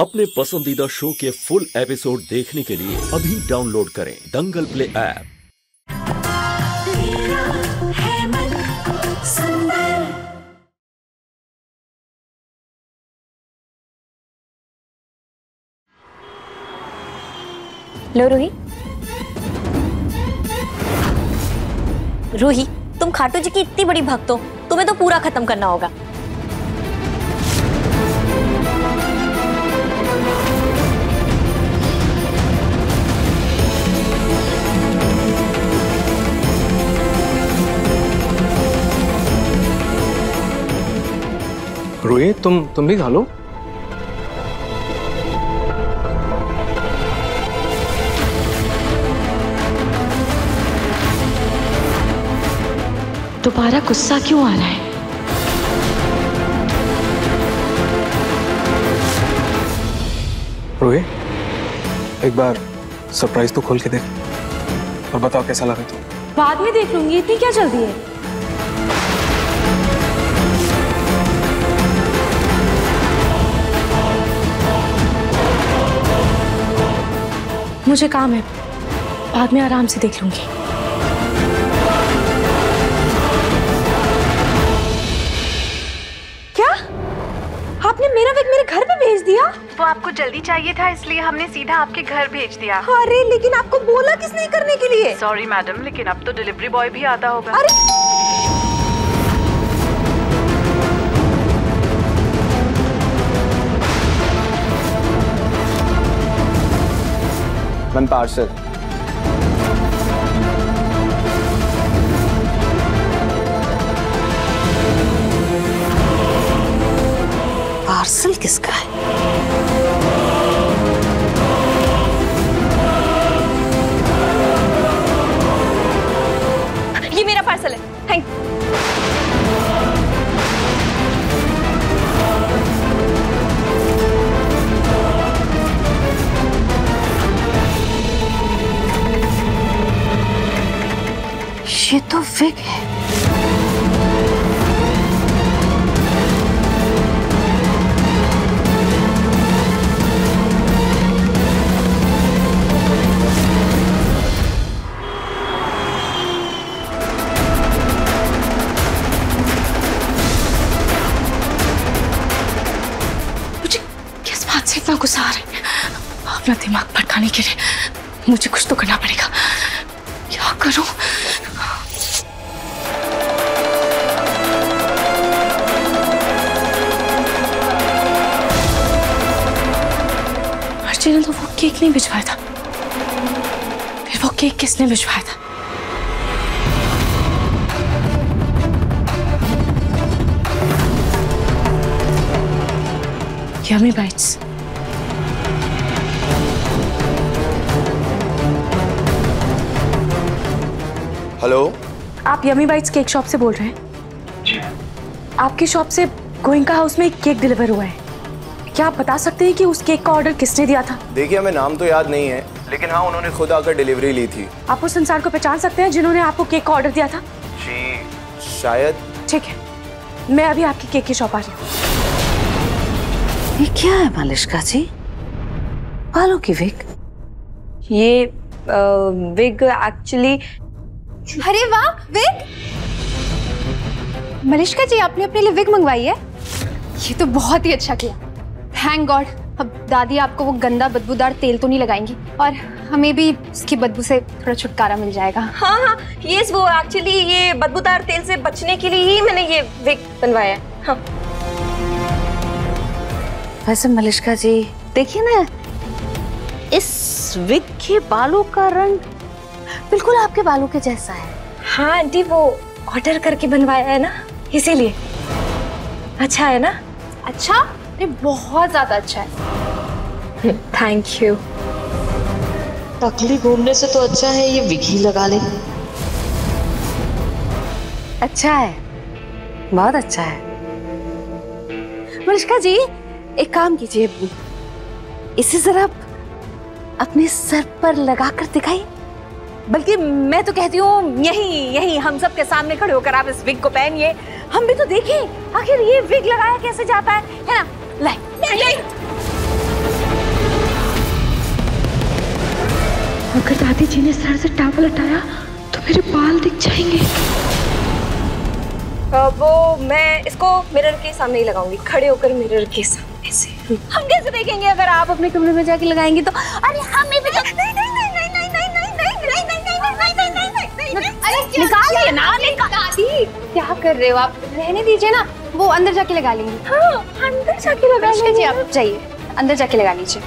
अपने पसंदीदा शो के फुल एपिसोड देखने के लिए अभी डाउनलोड करें दंगल प्ले ऐप। लो रूही। रूही, तुम खाटू जी की इतनी बड़ी भक्त हो, तुम्हें तो पूरा खत्म करना होगा। रूही, तुम भी खा लो। दोबारा गुस्सा क्यों आ रहा है? रूही, एक बार सरप्राइज तो खोल के देख और बताओ कैसा लगा तो। बाद में देख लूंगी, इतनी क्या जल्दी है? मुझे काम है, बाद में आराम से देख लूंगी। आपने मेरा विग मेरे घर पे भेज दिया? वो आपको जल्दी चाहिए था, इसलिए हमने सीधा आपके घर भेज दिया। अरे लेकिन आपको बोला किसने करने के लिए? सॉरी मैडम, लेकिन अब तो डिलीवरी बॉय भी आता होगा। अरे वन पार्सल। पार्सल किसका है? ये मेरा पार्सल है। Thank you. ये तो विग है। इतना गुस्सा आ रहा है, अपना दिमाग भटकाने के लिए मुझे कुछ तो करना पड़ेगा। क्या करूं? अर्ची ने तो वो केक नहीं भिजवाया था, फिर वो केक किसने भिजवाया था? Yummy bites. हेलो, आप यम्मी बाइट्स केक शॉप से बोल रहे हैं? जी। आपकी शॉप से गोइंका हाउस में एक केक डिलीवर हुआ है। क्या आप बता सकते हैं कि उस केक का ऑर्डर किसने दिया था? देखिए, हमें नाम तो याद नहीं है, लेकिन हाँ, उन्होंने खुद आकर डिलीवरी ली थी। आप उस इंसान को पहचान सकते हैं जिन्होंने आपको केक का ऑर्डर दिया था? जी शायद। ठीक है, मैं अभी आपकी केक की शॉप आ रही हूँ। ये क्या है मलिष्का जी? बालों की विग? ये विग एक्चुअली। अरे वाह, विग! मलिष्का जी, आपने अपने लिए विग मंगवाई है? ये तो बहुत ही अच्छा किया। थैंक गॉड, अब दादी आपको वो गंदा बदबूदार तेल तो नहीं लगाएंगी और हमें भी उसकी बदबू से थोड़ा छुटकारा मिल जाएगा। हाँ हाँ, ये वो एक्चुअली ये बदबूदार तेल से बचने के लिए ही मैंने ये विग बनवाया है। हाँ। वैसे मलिष्का जी देखिए ना, इस विग के बालों का रंग बिल्कुल आपके बालों के जैसा है। हाँ आंटी, वो ऑर्डर करके बनवाया है ना, इसीलिए। अच्छा है ना? अच्छा? ये बहुत ज्यादा अच्छा है। Thank you. टकली घूमने से तो अच्छा है ये विग ही लगा ले। अच्छा है, बहुत अच्छा है। मलिष्का जी, एक काम कीजिए, इसे जरा अपने सर पर लगाकर दिखाइए। बल्कि मैं तो कहती हूँ यही हम सब के सामने खड़े होकर आप इस विग को पहनिए, हम भी तो देखें आखिर ये विग लगाया कैसे जाता है ना? लाइक अगर दादी जी ने सर से टॉवल हटाया तो मेरे बाल दिख जाएंगे। वो मैं इसको मिरर के सामने ही लगाऊंगी, खड़े होकर मिरर के सामने से। हम कैसे देखेंगे अगर आप अपने कमरे में जाके लगाएंगे तो? अरे हमें भी तो निकालिए ना। दादी क्या कर रहे हो आप? रहने दीजिए ना, वो अंदर जाके लगा लेंगे। हाँ, अंदर जाके लगा जी आप जाइए, अंदर जाके लगा लीजिए।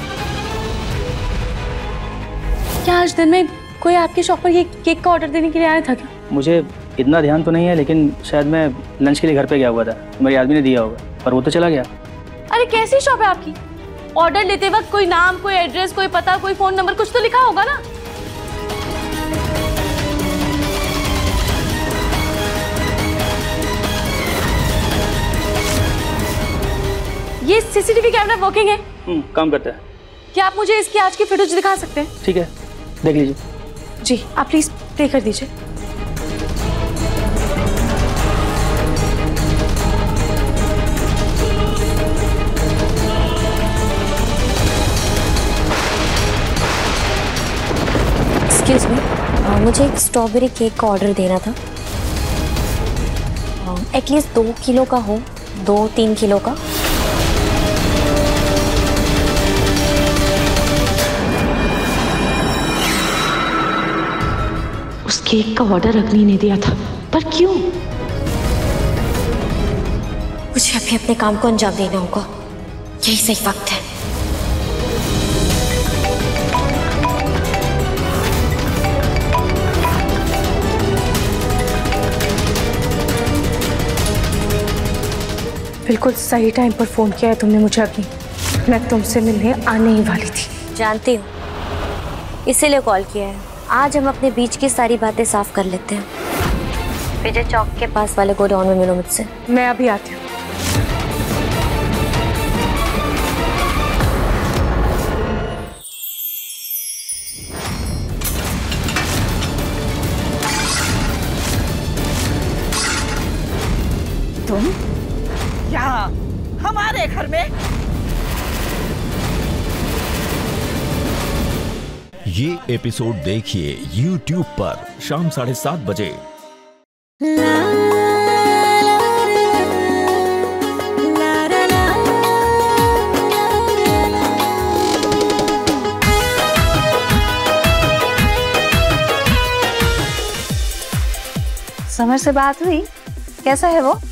क्या आज दिन में कोई आपके शॉप पर ये केक का ऑर्डर देने के लिए आया था क्या? मुझे इतना ध्यान तो नहीं है, लेकिन शायद मैं लंच के लिए घर पे गया हुआ था, मेरे आदमी ने दिया होगा, पर वो तो चला गया। अरे कैसी शॉप है आपकी? ऑर्डर लेते वक्त कोई नाम, कोई एड्रेस, कोई पता, कोई फोन नंबर कुछ तो लिखा होगा ना? ये सीसीटीवी कैमरा वर्किंग है? काम करता है। क्या आप मुझे इसकी आज की फुटेज दिखा सकते हैं? ठीक है, देख लीजिए। जी आप प्लीज प्ले कर दीजिए। एक्सक्यूज मी, मुझे एक स्ट्रॉबेरी केक का ऑर्डर देना था। एटलीस्ट 2 किलो का हो, 2-3 किलो का। उस केक का ऑर्डर अग्नि ने दिया था, पर क्यों? मुझे अभी अपने काम को अंजाम देना होगा, यही सही वक्त है। बिल्कुल सही टाइम पर फोन किया है तुमने मुझे अग्नि। मैं तुमसे मिलने आने ही वाली थी। जानती हूँ, इसीलिए कॉल किया है। आज हम अपने बीच की सारी बातें साफ कर लेते हैं। विजय चौक के पास वाले गोडाउन में मिलो मुझसे। मैं अभी आती हूँ। तुम यहाँ हमारे घर में? ये एपिसोड देखिए YouTube पर शाम 7:30 बजे। समर से बात हुई? कैसा है वो?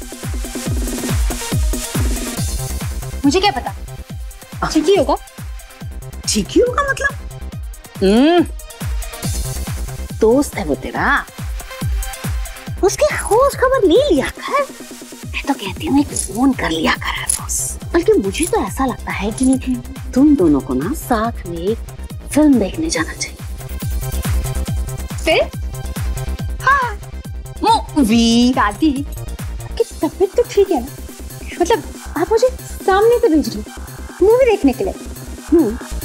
मुझे क्या पता, ठीक ही होगा। ठीक ही होगा मतलब? दोस्त है वो तेरा, उसकी खोज खबर ले लिया कर। मैं तो कहती हूँ एक फोन कर लिया कर दोस्त। बल्कि मुझे तो ऐसा लगता है कि तुम दोनों को ना साथ में एक फिल्म देखने जाना चाहिए। फिर? हाँ, मूवी। दादी की तबीयत तो ठीक है ना? मतलब आप मुझे सामने से भेज रही मूवी देखने के लिए?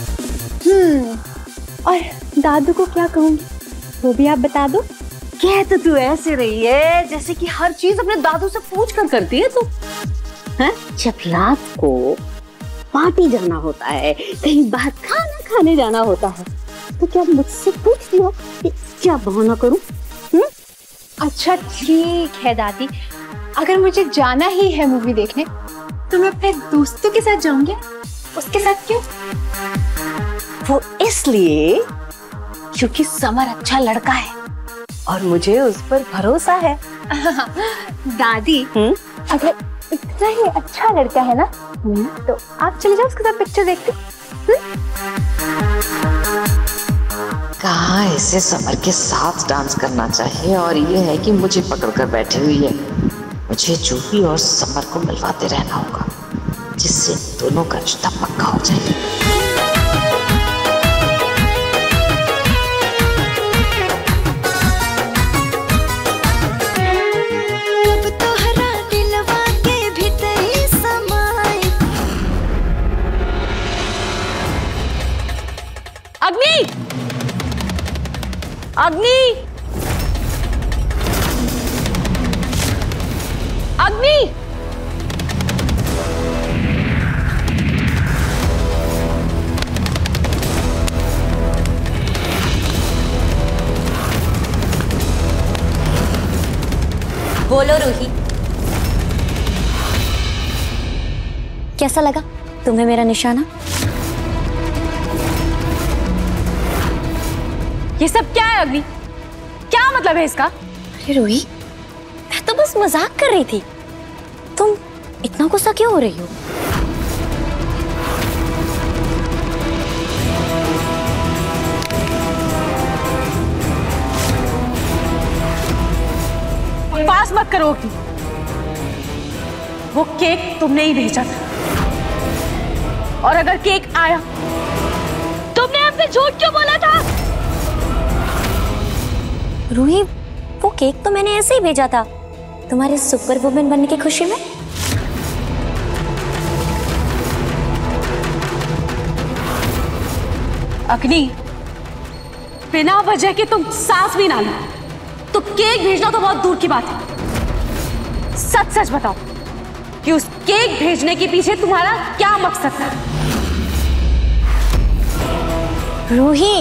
और दादू को क्या कहूँगी वो भी आप बता दो। कह तो तू ऐसे रही है जैसे कि हर चीज अपने दादू से पूछ कर करती है तू। हैं? जब रात को पार्टी जाना होता है, कहीं बाहर खाना खाने जाना होता है, तो क्या मुझसे पूछ लो कि क्या बहाना करूं? अच्छा ठीक है दादी, अगर मुझे जाना ही है मूवी देखने तो मैं अपने दोस्तों के साथ जाऊंगी। उसके साथ क्यों? वो इसलिए क्योंकि समर अच्छा लड़का है और मुझे उस पर भरोसा है। दादी अगर इतना ही अच्छा लड़का है ना तो आप चले जाओ उसके साथ पिक्चर देखते। कहाँ इसे समर के साथ डांस करना चाहिए और ये है कि मुझे पकड़कर बैठी हुई है। मुझे जूही और समर को मिलवाते रहना होगा जिससे दोनों का रिश्ता पक्का हो जाए। अग्नि! अग्नि! अग्नि! बोलो रूही, कैसा लगा तुम्हें मेरा निशाना? ये सब क्या है अग्नि? क्या मतलब है इसका? अरे रूही, मैं तो बस मजाक कर रही थी। तुम इतना गुस्सा क्यों हो रही हो? पास मत करो अग्नि। वो केक तुमने ही भेजा था, और अगर केक आया, तुमने हमसे झूठ क्यों बोला था? रूही, वो केक तो मैंने ऐसे ही भेजा था, तुम्हारे सुपर वुमेन बनने की खुशी में। अग्नि, बिना वजह के तुम सांस भी ना लो तो केक भेजना तो बहुत दूर की बात है। सच सच बताओ कि उस केक भेजने के पीछे तुम्हारा क्या मकसद था? रूही,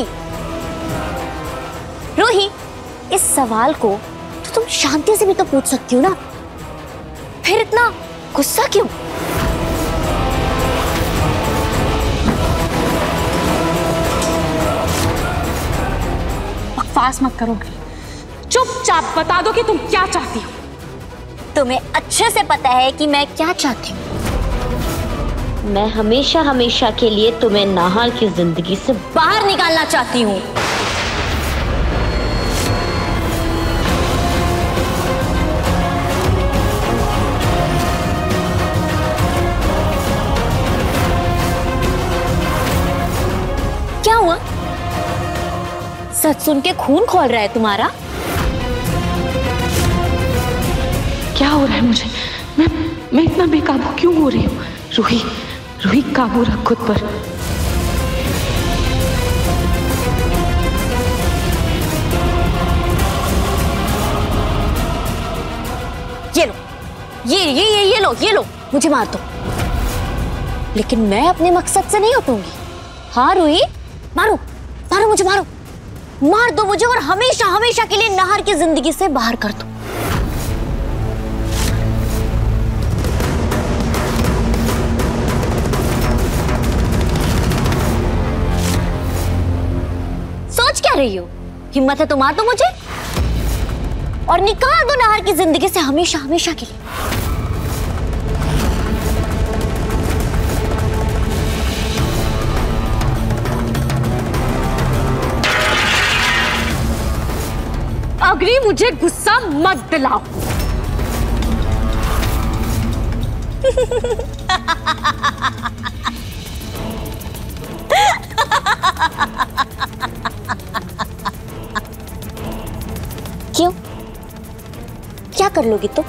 रूही, इस सवाल को तो तुम शांति से भी तो पूछ सकती हो ना, फिर इतना गुस्सा क्यों? बकवास मत करो, चुपचाप बता दो कि तुम क्या चाहती हो। तुम्हें अच्छे से पता है कि मैं क्या चाहती हूँ। मैं हमेशा हमेशा के लिए तुम्हें नाहर की जिंदगी से बाहर निकालना चाहती हूँ। क्या हुआ? सच सुन के खून खोल रहा है तुम्हारा? क्या हो रहा है मुझे? मैं इतना बेकाबू क्यों हो रही हूँ? रूही, रूही, काबू रख खुद पर। ये लो, ये लो, मुझे मार दो, लेकिन मैं अपने मकसद से नहीं हटूंगी। हाँ रूही, मारो, मारो मुझे, मारो, मार दो मुझे और हमेशा हमेशा के लिए नाहर की जिंदगी से बाहर कर दो। सोच क्या रही हो? हिम्मत है तो मार दो मुझे और निकाल दो नाहर की जिंदगी से हमेशा हमेशा के लिए। अग्नि, मुझे गुस्सा मत दिलाओ। क्यों? क्या कर लोगी तुम?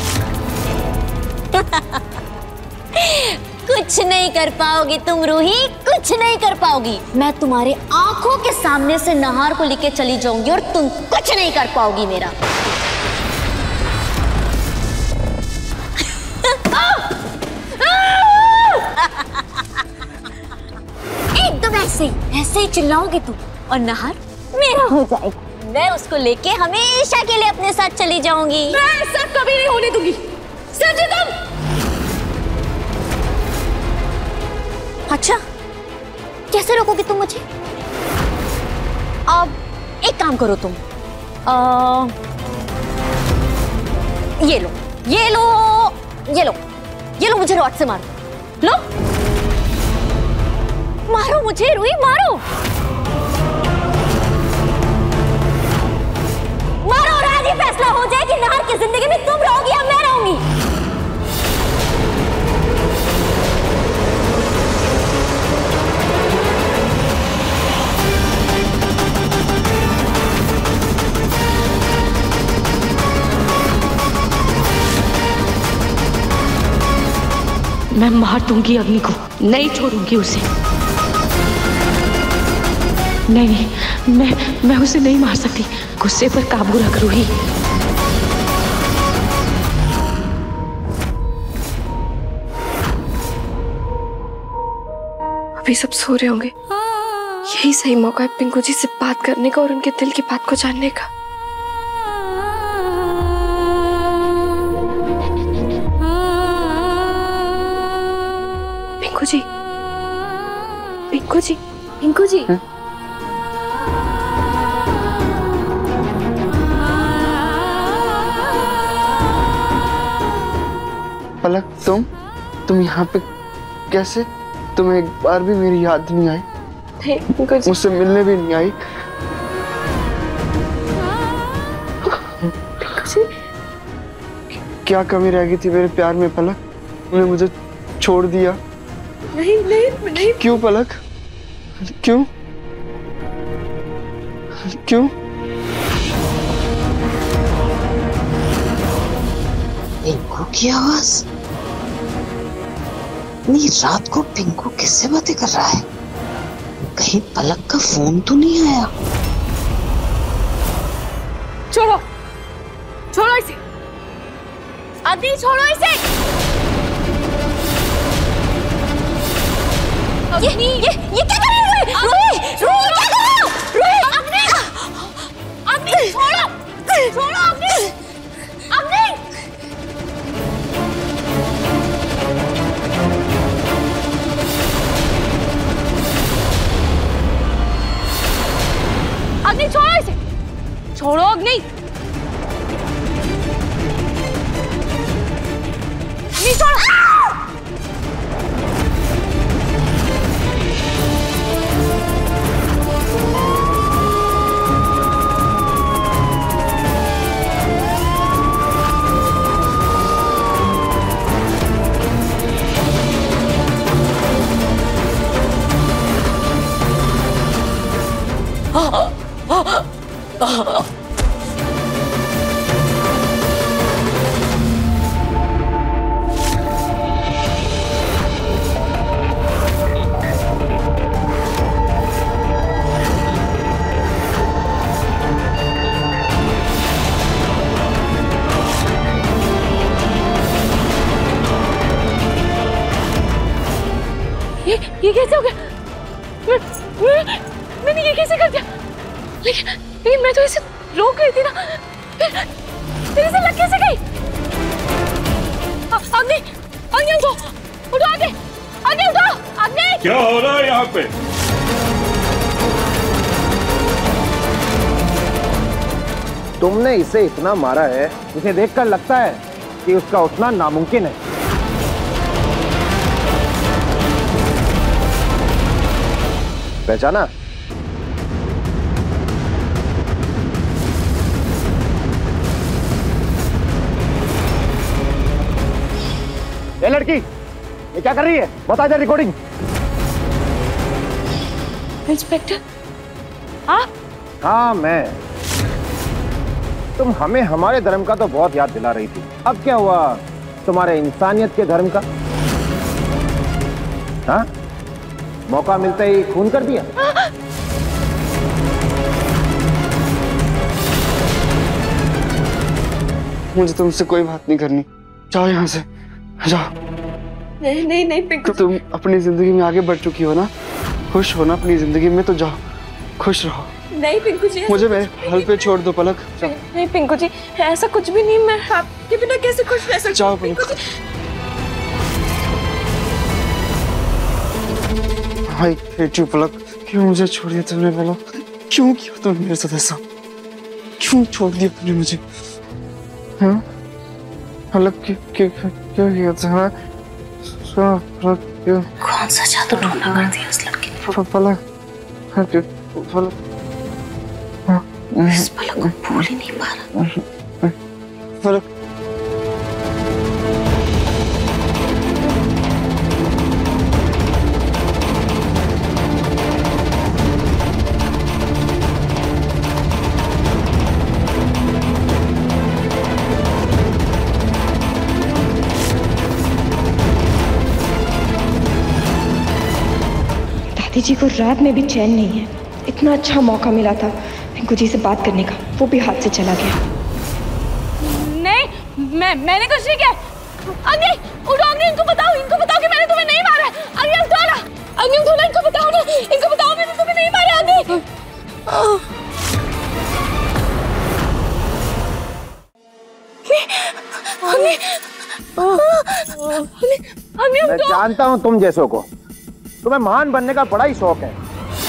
कुछ नहीं कर पाओगी तुम रूही, कुछ नहीं कर पाओगी। मैं तुम्हारे आंखों के सामने से नाहर को लेके चली जाऊंगी और तुम कुछ नहीं कर पाओगी मेरा। एकदम ऐसे ही चिल्लाओगे तुम और नाहर मेरा हो जाएगा। मैं उसको लेके हमेशा के लिए अपने साथ चली जाऊंगी। मैं सब कभी नहीं होने दूंगी। समझे तुम? अच्छा, कैसे रोकोगे तुम मुझे? अब एक काम करो तुम, ये लो, ये लो, ये लो, ये लो, मुझे रॉड से मारो। लो, मारो मुझे रूही, मारो, मारो और आज ही फैसला हो जाए कि नाहर की जिंदगी में तुम रहोगी या मैं रहूंगी। मैं मार दूंगी अग्नि को, नहीं छोड़ूंगी उसे। नहीं, मैं उसे नहीं मार सकती। गुस्से पर काबू रख रूही। अभी सब सो रहे होंगे, यही सही मौका है पिंकू जी से बात करने का और उनके दिल की बात को जानने का। जी, पिंकू जी, पिंकू जी। पलक, तुम यहाँ पे कैसे? तुम्हें एक बार भी मेरी याद नहीं आई? मुझसे मिलने भी नहीं आई? क्या कमी रह गई थी मेरे प्यार में पलक? तुमने मुझे छोड़ दिया। नहीं नहीं नहीं। क्यों पलक? क्यों? क्यों? पिंकू की आवाज? इतनी रात को पिंकू किससे बातें कर रहा है? कहीं पलक का फोन तो नहीं आया? छोड़ो, छोड़ो इसे, अग्नि छोड़ो इसे। ये क्या कर रही है? रूही, रूही क्या कर रही हो? रूही, अग्नि, अग्नि छोड़ो, छोड़ो अग्नि, अग्नि। अग्नि छोड़ो इसे, छोड़ो अग्नि, अग्नि छोड़ो। ये कैसे हो गया? मैंने ये कैसे कर दिया? लेकिन मैं तो इसे रोक रही थी ना, फिर इसे लग कैसे गई? अग्नि, अग्नि उठो, उठो आगे, अग्नि उठो, अग्नि। क्या हो रहा है यहाँ पे? तुमने इसे इतना मारा है, इसे देखकर लगता है कि उसका उठना नामुमकिन है। पहचाना? ये लड़की, ये क्या कर रही है? बता जा रिकॉर्डिंग। इंस्पेक्टर, आप? हाँ मैं। तुम हमें हमारे धर्म का तो बहुत याद दिला रही थी, अब क्या हुआ तुम्हारे इंसानियत के धर्म का? हाँ? मौका मिलते ही खून कर दिया? मुझे तुमसे कोई बात नहीं करनी, जाओ यहाँ से, जाओ। नहीं नहीं नहीं पिंकू, तुम अपनी जिंदगी में आगे बढ़ चुकी हो ना, खुश हो ना अपनी जिंदगी में, तो जाओ, खुश रहो। नहीं पिंकू जी, मुझे मेरे हाल पे छोड़ दो पलक। नहीं पिंकू जी, ऐसा कुछ भी नहीं, मैं आपके बिना कैसे खुश रह सकती हूँ? जाओ पलक। हाय हेट यू पलक, क्यों मुझे छोड़ दिया तुमने पलक? क्यों किया तुमने मेरे साथ ऐसा? क्यों छोड़ दिया तुमने मुझे? हाँ पलक, क्यों किया था? पलक क्यों? कौन सा जादू टोना कर दिया उस लड़के ने? पलक, पलक, इस पलक को भूल ही नहीं पा रहा। पलक, दादी जी को रात में भी चैन नहीं है। इतना अच्छा मौका मिला था पिंकू जी से बात करने का, वो भी हाथ से चला गया। नहीं, मैंने कुछ नहीं किया। अग्नि उठो, अग्नि इनको बताओ कि मैंने तुम्हें नहीं मारा। अग्नि उठो ना, अग्नि उठो ना, इनको बताओ मैंने तुम्हें नहीं मारा। अग्नि मैं जानता हूँ तुम जैसों को, तुम्हें महान बनने का बड़ा ही शौक है।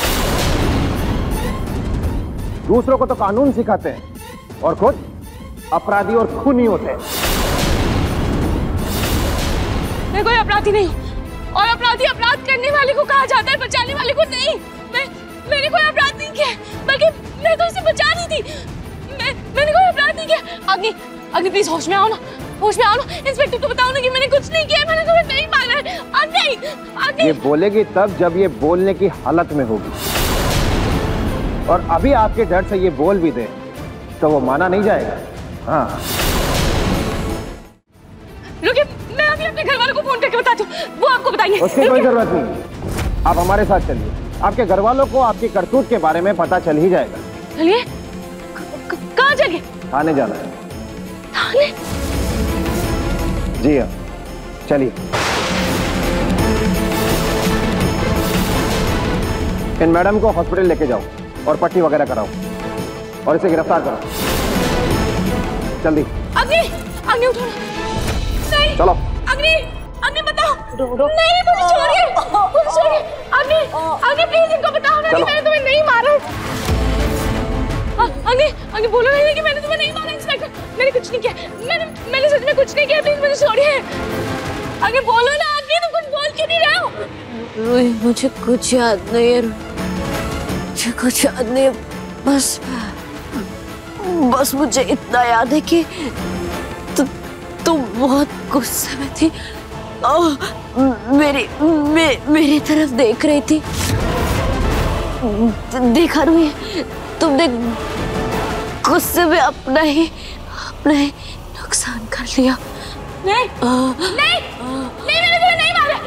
दूसरों को तो कानून सिखाते हैं और खुद अपराधी और खूनी होते हैं। मैं कोई अपराधी नहीं हूँ और अपराधी अपराध करने वाले को कहा जाता है, बचाने वाले को नहीं। मैंने कोई अपराध नहीं किया, बल्कि मैं तो इसे बचा रही थी। मैंने कोई अपराध नहीं किया। अग्नि प्लीज होश में आओ ना, होश में आओ ना। इंस्पेक्टर को बताओ ना कि मैंने कुछ नहीं किया, मैंने तुम्हें नहीं मारा है। अग्नि ये बोलेगी तब जब ये बोलने की हालत में होगी, और अभी आपके डर से ये बोल भी दे तो वो माना नहीं जाएगा। हाँ रुकिए, मैं अभी अपने घर वालों को फोन करके बताती हूँ, वो आपको बताएंगे। उसकी कोई जरूरत नहीं, आप हमारे साथ चलिए। आपके घर वालों को आपकी करतूत के बारे में पता चल ही जाएगा। चलिए। कहाँ चलिए? थाने जाना है। थाने? जी हाँ, चलिए। इन मैडम को हॉस्पिटल लेके जाओ और पट्टी वगैरह कराओ और इसे गिरफ्तार करो जल्दी। अग्नि उठो। नहीं चलो। अग्नि बताओ। नहीं मुझे छोड़िए, मुझे छोड़िए। अग्नि प्लीज इनको बताओ ना कि मैंने तुम्हें नहीं मारा। अग्नि बोलो नहीं कि मैंने तुम्हें नहीं मारा। इंस्पेक्टर मैंने कुछ नहीं किया, मैंने सच में कुछ नहीं किया। प्लीज मुझे छोड़िए। अग्नि बोलो ना। अग्नि तुम कुछ बोल क्यों नहीं रहे हो? रोही मुझे कुछ याद नहीं है, मुझे कुछ याद नहीं है। बस मुझे इतना याद है कि तुम बहुत गुस्से में थी और मेरी तरफ देख रही थी। देखा रोही, तुमने गुस्से में अपना ही नुकसान कर लिया। नहीं मैंने तुम्हें नहीं मारा।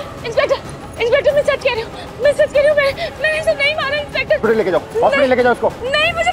इंस्पेक्टर मैं सच कह रही हूँ, मैंने इसे नहीं मारा। इंस्पेक्टर हॉस्पिटल लेके जाओ उसको। नहीं मुझे